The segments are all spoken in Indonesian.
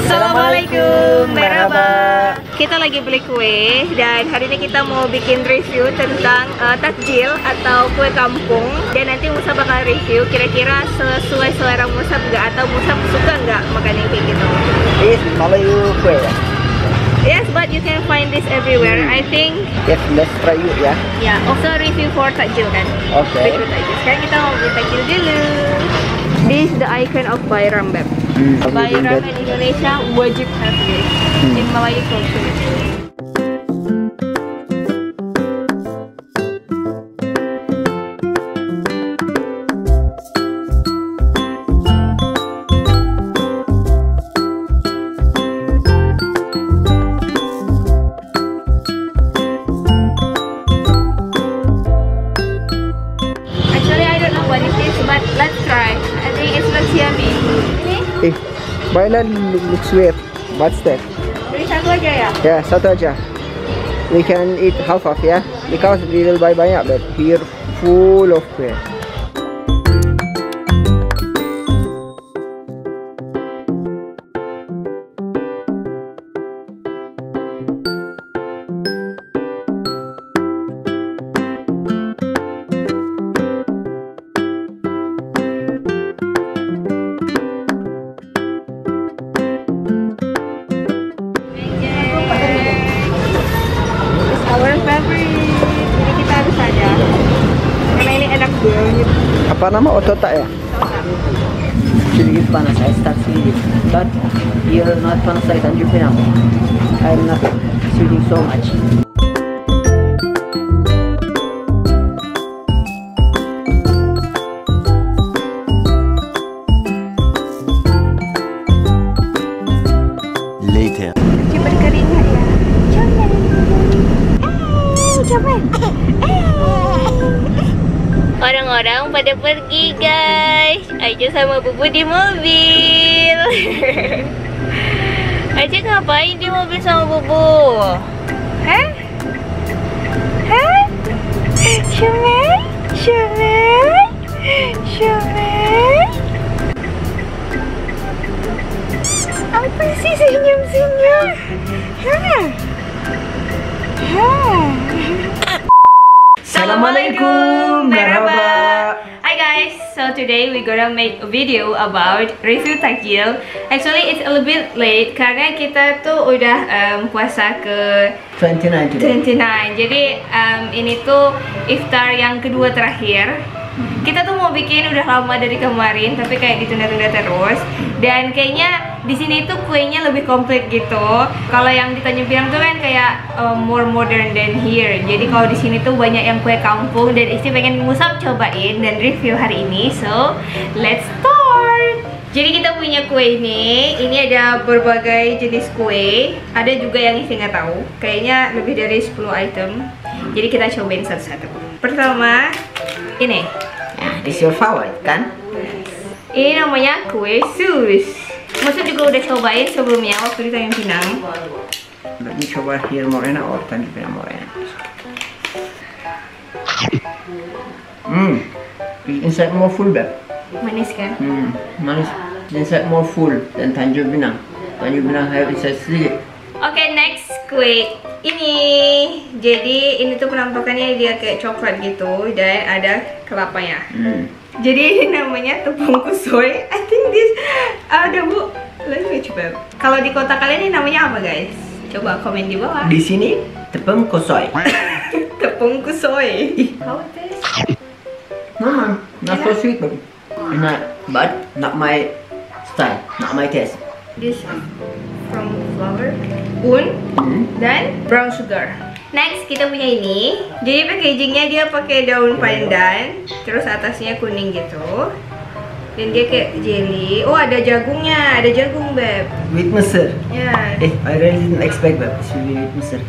Assalamualaikum, merhaba. Kita lagi beli kue dan hari ini kita mau bikin review tentang takjil atau kue kampung. Dan nanti Musa bakal review kira-kira sesuai selera Musa nggak, atau Musa suka nggak makan yang kayak gitu. This Melayu kue ya? Yes, but you can find this everywhere. I think. Yes, let's try you ya. Ya, also review for takjil kan. Oke. Review takjil. Sekarang kita mau beli takjil dulu. This is the icon of Bayram, Beb. Bayram in Indonesia wajib have this in Melayu culture. Actually, I don't know what it is, but let's try. I think it looks yummy. Ini? Bailan looks weird. What's that? Beli satu aja ya? Ya, satu aja. We can eat half of ya, because we will buy banyak, but here full of kue. Our favorite. Jadi kita harus aja. Karena ini enak banget. Apa nama otak ya? Sedikit panas, I start sedikit, but you're not panas like Tanjung Pinang. I'm not sweating so much. Later. Cepat keringat ya. Comel. Orang-orang pada pergi guys. Aja sama Bubu di mobil. Aja ngapain di mobil sama Bubu? Hah? Hah? Comel? Comel? Comel? Apa sih senyum-senyum? Hah? Assalamualaikum, merhaba. Hi guys, so today we're gonna make a video about review takjil. Actually it's a little bit late karena kita tuh udah puasa ke 29 today. 29. Jadi ini tuh iftar yang kedua terakhir. Kita tuh mau bikin udah lama dari kemarin, tapi kayak ditunda-tunda terus. Dan kayaknya di sini tuh kuenya lebih komplit gitu. Kalau yang di Tanjung Pinang tuh kan kayak more modern than here. Jadi kalau di sini tuh banyak yang kue kampung dan Isti pengen Musab cobain dan review hari ini. So, let's start. Jadi kita punya kue ini ada berbagai jenis kue. Ada juga yang Isti nggak tahu. Kayaknya lebih dari 10 item. Jadi kita cobain satu-satu. Pertama, ini. Nah, this your favorite kan? Ini namanya kue sus. Maksud juga udah cobain sebelumnya waktu di Tanjung Pinang. Let me coba here Morena or Tanjung Pinang Morena. Inside more full beb. Manis kan? Manis. Inside more full than Tanjung Pinang. Tanjung Pinang have inside sedikit. Oke, next kue ini. Jadi ini tuh penampakannya dia kayak coklat gitu dan ada kelapanya. Jadi ini namanya tepung kusoi. I think this ada Bu. Let me coba. Kalau di kota kalian ini namanya apa guys? Coba komen di bawah. Di sini tepung kosoi. Tepung kusoi. How it is? No, not so sweet but not my style, not my taste. This from flour, dan brown sugar. Next kita punya ini. Jadi packagingnya dia pakai daun pandan, terus atasnya kuning gitu. Dan dia kayak jelly. Oh ada jagungnya, ada jagung beb. With Mesir. Ya. I really didn't expect that. It's really with Mesir.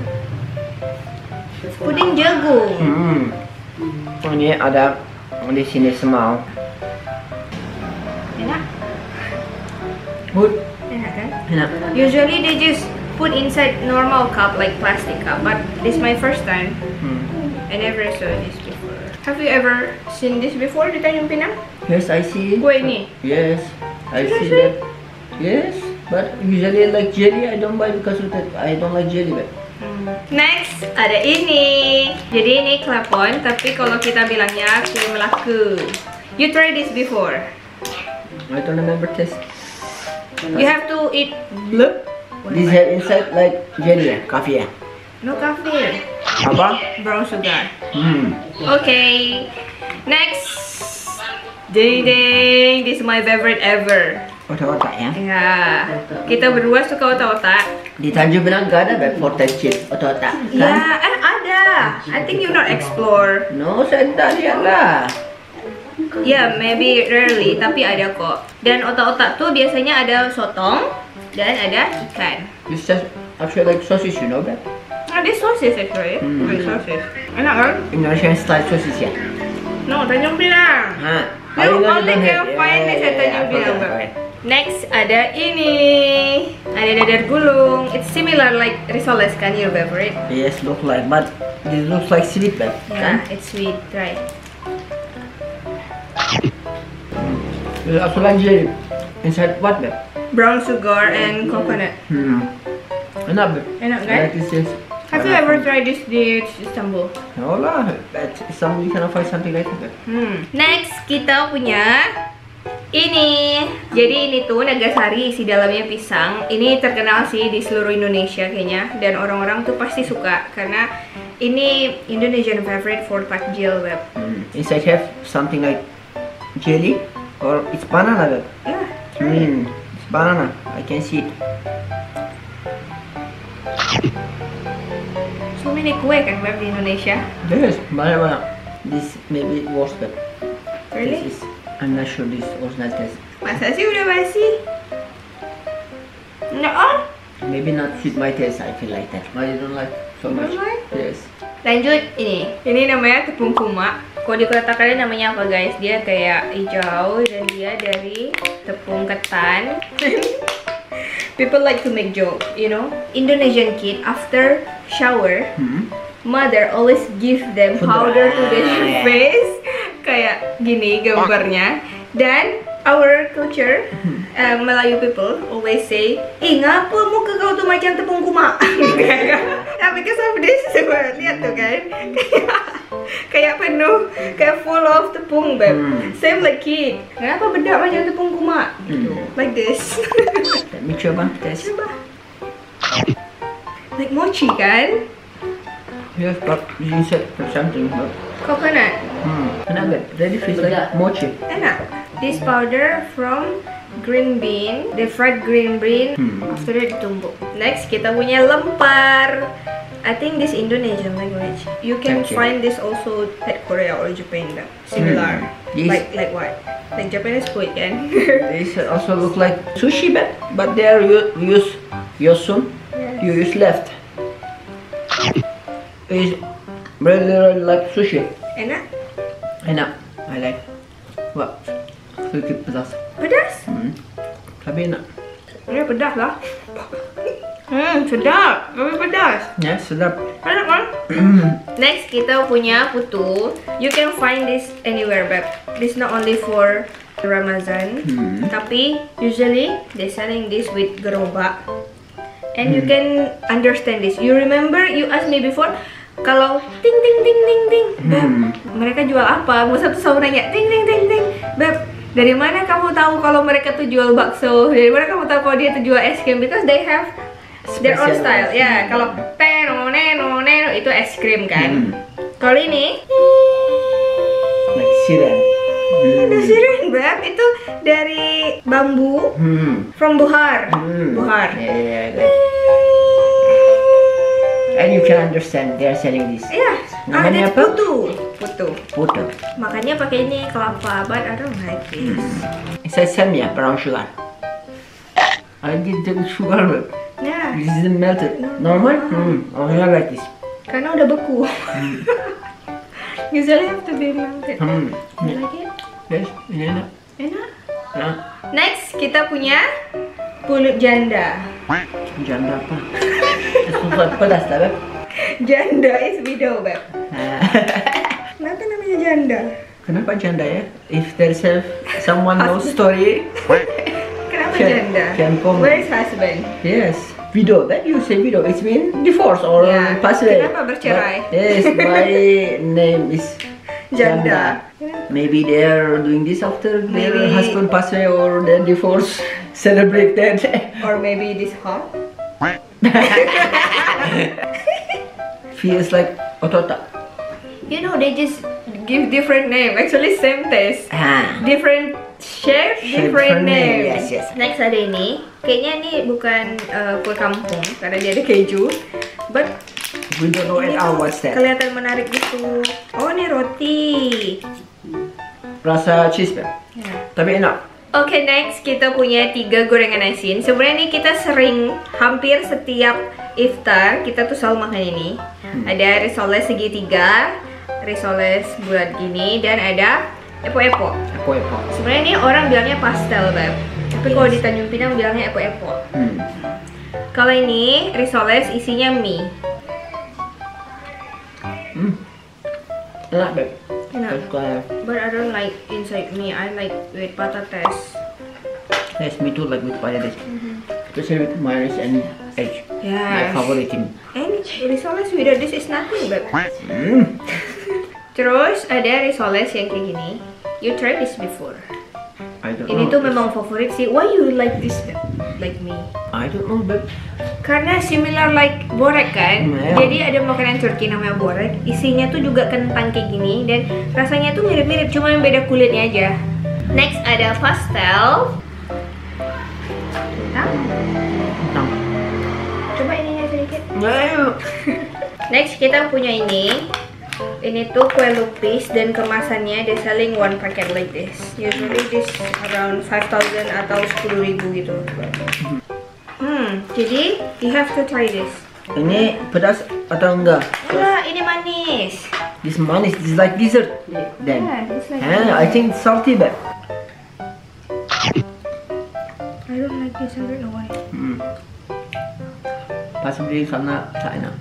Puding jagung. Oh, ini ada di sini semua. Enak. Good. Enak kan? Enak. Usually they just put inside normal cup like plastic cup, but this is my first time. I never saw this before. Have you ever seen this before di Tanjung Pinang? Yes, I see. Kue ini? Yes, I see Seriously? that. Yes. But usually I like jelly. I don't buy because of that. I don't like jelly, but Next ada ini. Jadi ini klepon, tapi kalau kita bilangnya kue Melaka. You try this before? I don't remember taste. You have to eat. Look, this have inside like jelly, coffee. No coffee. Apa? Brown sugar. Hmm. Okay. Next. Ding ding. This is my favorite ever. Otak-otak ya. Ya. Kita berdua suka otak-otak. Di Tanjung Pinang gak ada beb for chip otak-otak Ya, kan? ada. I think you not explore. No, saya tak lihat lah. Ya, maybe rarely, tapi ada kok. Dan otak-otak tuh biasanya ada sotong dan ada ikan. It's just actually like sausage, you know, beb. Ada sosis actually. Ada sosis. Enak kan? Indonesian style sausage ya. No, Tanjung Pinang. Hah? You only can find this at Tanjung Pinang. Next ada ini. Ada dadar gulung. It's similar like risoles kan, your favorite? Yes, look like, but it looks like sweet, beb. Yeah, it's sweet, right? It's also like jelly. Inside what, beb? Brown sugar and coconut. Enak, beb. Enak I kan? like this taste. Have you ever tried this di Istanbul? No lah, but some you cannot find something like that. Next kita punya ini. Jadi ini tuh Nagasari, isi dalamnya pisang. Ini terkenal sih di seluruh Indonesia kayaknya, dan orang-orang tuh pasti suka karena ini Indonesian favorite for takjil, beb. Inside have something like jelly or it's banana, beb. Yeah. It's banana. I can see it. So many kue kan, beb, di Indonesia. Yes, banana. This maybe worse, beb. Really? This is, I'm not sure this original taste. Masa sih udah basi? Nah, Maybe not suit my taste. I feel like that. I don't like so much. Don't like? Yes. lanjut ini. Ini namanya tepung kuma. Kalau di kota kalian namanya apa guys? Dia kayak hijau dan dia dari tepung ketan. People like to make joke, you know. Indonesian kid after shower, mother always give them powder to their face. Kayak gini gambarnya. Dan our culture, Melayu people always say, ngapa muka kau tuh macam tepung kuma? Nah, because of this, coba lihat tuh kan, kayak penuh, kayak full of tepung, beb. Same like kid. Kenapa bedak macam tepung kuma? Gitu. Like this. Let me coba tes. Coba. Like mochi kan? Yes, but you said something. But... Coconut. Enak, ready feels like mochi. Enak. This powder from green bean, the fried green bean. After that ditumbuk. Next kita punya lempar. I think this Indonesian language. You can Okay. find this also at Korea or Japan. Similar. This- Like what? Like Japanese food kan? These also look like sushi, but they are use yosun. Yes. You use left. It's really like sushi. Enak? Enak. I like. What? Sedikit pedas. Pedas? Tapi enak. Ya pedas lah. Sedap. Tapi pedas. Ya, sedap. Enak kan? Next kita punya putu. You can find this anywhere, beb. This not only for Ramadan, tapi usually they selling this with gerobak. And you can understand this. You remember you asked me before, kalau ting ting ting ting ting, beb, mereka jual apa? Gue satu selalu nanya, ting ting ting ting, beb, dari mana kamu tahu kalau mereka tuh jual bakso? Dari mana kamu tahu kalau dia tuh jual es krim? Because they have their own Special style. one. Ya, kalau neno neno itu es krim kan. Kalau ini, Like siren. ada siren, beb, itu dari bambu from Buhar. Buhar. Yeah, like. And you can understand they are selling this. Iya, Namanya that's apa? putu. Putu. Putu. Makanya pakai ini kelapa, but I don't like this. Inside semia, brown sugar. I did the sugar. Nah, This isn't melted. Normal? Oh, I like this. karena udah beku. Usually have to be melted. You like it? Yes, ini enak. Enak. Nah, Next, kita punya pulut janda. janda apa? Susah pedas lah, beb. Janda is widow, beb. Kenapa namanya janda? Kenapa janda ya? If there's someone knows story, Kenapa janda. Kampung. Where is husband? Yes. Widow. That you say widow. It's mean divorce or Yeah. pass away. Kenapa bercerai? But, yes, my name is Janda. Maybe they are doing this after their Maybe. husband pass away or their divorce. Celebrate that. Or maybe this hot? Feels like ototak. You know, they just give different name. Actually same taste. Different shape, different name. Yes, yes. Next ada ini. Kayaknya ini bukan kue kampung karena dia ada keju. But We don't know at all what's that. kelihatan menarik gitu. Oh, ini roti. Rasa cheese bag. Ya. Tapi enak. Oke, next kita punya 3 gorengan asin. Sebenarnya ini kita sering, hampir setiap iftar kita tuh selalu makan ini. Ada risoles segitiga, risoles bulat gini, dan ada epok-epok. Epok-epok. Sebenarnya ini orang bilangnya pastel, Beb. Tapi kalau di Tanjung Pinang bilangnya epok-epok. Kalau ini risoles isinya mie. Enak beb. Enak. But I don't like inside mie. I like with patates. Yes, me too, like with patates. Especially with mayonnaise and egg. My Yes. favorite thing. And risoles without this is nothing, Beb. Terus ada risoles yang kayak gini. You tried this before? I don't Ini know. tuh memang favorit sih. Why you like this, Beb? Like me? I don't know, beb. Karena similar like borek kan. Yeah. Jadi ada makanan Turki namanya borek. Isinya tuh juga kentang kayak gini dan rasanya tuh mirip-mirip, cuma yang beda kulitnya aja. Next ada pastel. Kentang. Kentang. Coba ininya sedikit. Yeah. Next kita punya ini. Ini tuh kue lupis dan kemasannya they selling one packet like this. Usually this around 5,000 atau 10.000 gitu. Jadi you have to try this. Ini pedas atau enggak? Wah, ini manis. This manis, this is like dessert. Then, Yeah, it's like I think it's salty, beb. I don't like this. I don't know why. Possibly karena tak enak.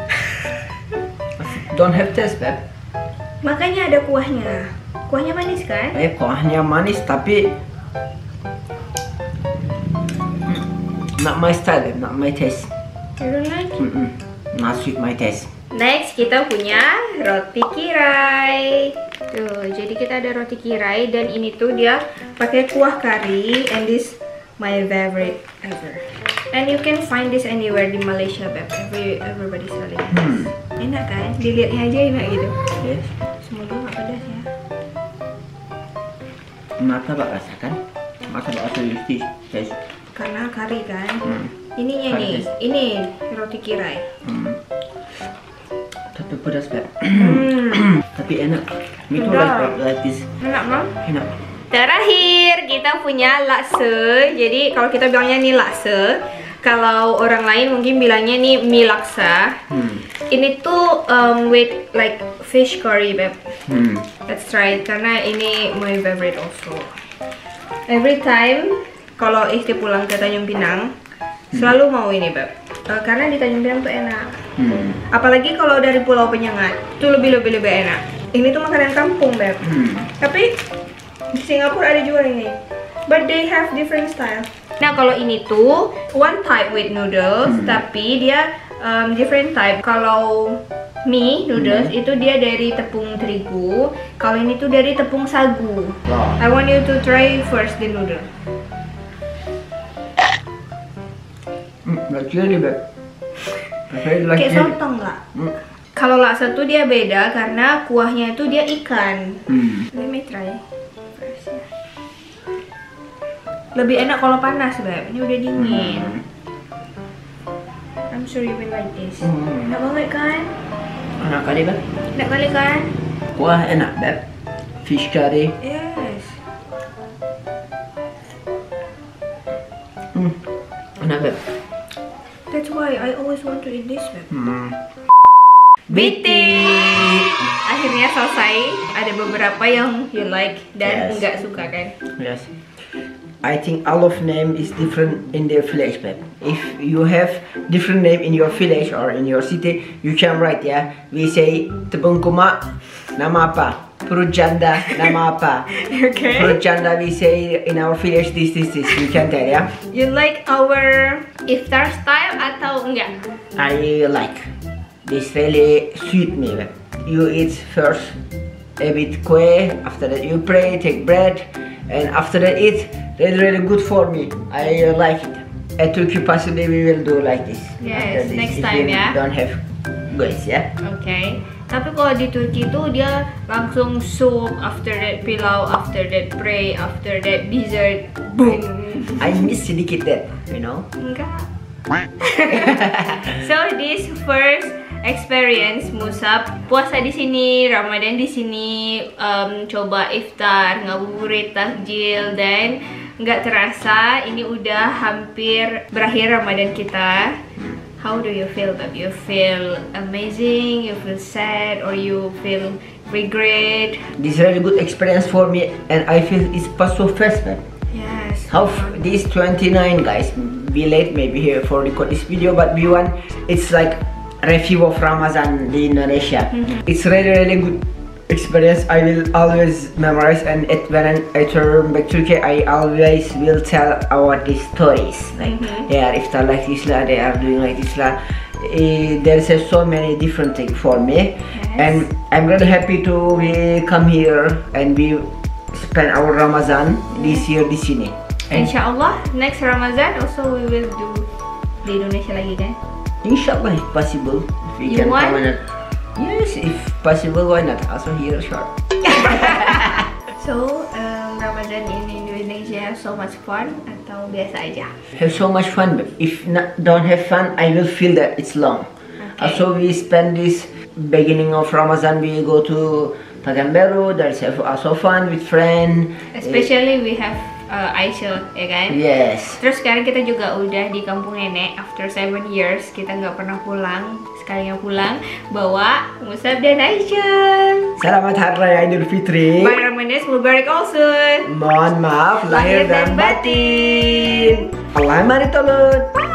Don't have taste, beb. Makanya ada kuahnya. Kuahnya manis kan? Kuahnya manis tapi not my style, beb. Not my taste. I don't like it. Not suit my taste. Next kita punya roti kirai. Tuh, jadi kita ada roti kirai dan ini tuh dia pakai kuah kari and this my favorite ever. And you can find this anywhere di Malaysia, Beb. Everybody selling this. Enak kan? Dilihatnya aja enak gitu. Yes. Semoga nggak pedas ya. Mata bak rasakan. Mata bak rasa justi, guys. Karena kari kan. Ininya Kari, nih, guys. ini roti kirai. Tapi pedas, beb. Tapi enak. Me too Sedap. like this. Enak, Mam? Enak. Terakhir kita punya laksa. Jadi kalau kita bilangnya nih laksa, kalau orang lain mungkin bilangnya nih mie laksa. Ini tuh with like fish curry, Beb. Let's try it karena ini my favorite also. Every time kalau Isti pulang ke Tanjung Pinang selalu mau ini, Beb. Karena di Tanjung Pinang tuh enak. Apalagi kalau dari Pulau Penyengat itu lebih enak. Ini tuh makanan kampung, Beb. Tapi di Singapura ada juga ini. But they have different style. Nah, kalau ini tuh one type with noodles, tapi dia different type. Kalau mie noodles itu dia dari tepung terigu. Kalau ini tuh dari tepung sagu. Wow. I want you to try first the noodle. Like jelly, beb. Very like Kayak jelly. sotong nggak? Kalau laksa tuh dia beda karena kuahnya itu dia ikan. Let me try first ya. Lebih enak kalau panas, Beb. Ini udah dingin. I'm sure you will like this. Enak banget kan? Enak kali, beb. Enak kali kan? Kuah enak, beb. Fish curry. Yes. Enak, beb. That's why I always want to eat this, Beb. Biti. Akhirnya selesai. Ada beberapa yang you like dan Yes. nggak suka kan? Yes. I think all of name is different in their village, babe. If you have different name in your village or in your city, you can write, yeah. We say Tebong Kuma, nama apa? perut janda. Nama apa? Okay. Perut janda we say in our village this. You can tell ya. You like our iftar style atau enggak? I like this really sweet me. You eat first a bit kue, after that you pray, take bread, and after that eat. Really good for me. I like it. At Turkey possibly we will do like this. Yes, After this, next if time we ya. Don't have guys ya. Okay. Tapi kalau di Turki tuh dia langsung soup, after that pilau, after that pray, after that dessert. Boom. I miss sedikit that, you know. Enggak. So this first experience Musab puasa di sini, Ramadan di sini, coba iftar, ngabuburit, takjil, dan nggak terasa ini udah hampir berakhir Ramadan kita. How do you feel, Bab? You feel amazing, you feel sad, or you feel regret? This really good experience for me, and I feel it's passed so fast, man. Yes. How this 29 guys, be late maybe here for record this video, but we want it's like review of Ramadan di Indonesia. It's really good experience. I will always memorize, and when I turn back to Turkey, I always will tell our these stories. Like they are iftar like this lah, they are doing like this lah. There's so many different things for me, and I'm really happy to come here and we spend our Ramadan this year di sini. Insyaallah next Ramadan also we will do di Indonesia lagi kan? Inshallah if possible, if we You can want? come and yes, if possible, why not? Also here short. So Ramadan in Indonesia so much fun atau biasa aja? Have so much fun, but if not, don't have fun, I will feel that it's long. Okay. Also we spend this beginning of Ramadan, we go to Pekanbaru, there's also fun with friend. Especially we have Aisyah, ya kan? Yes. Terus sekarang kita juga udah di kampung nenek. After 7 years kita nggak pernah pulang. Sekalinya pulang bawa Musab dan Aisyah. Selamat Hari Raya Idul Fitri. Bye Ramadan Mubarak also. Mohon maaf lahir dan batin. Allah mari tolong.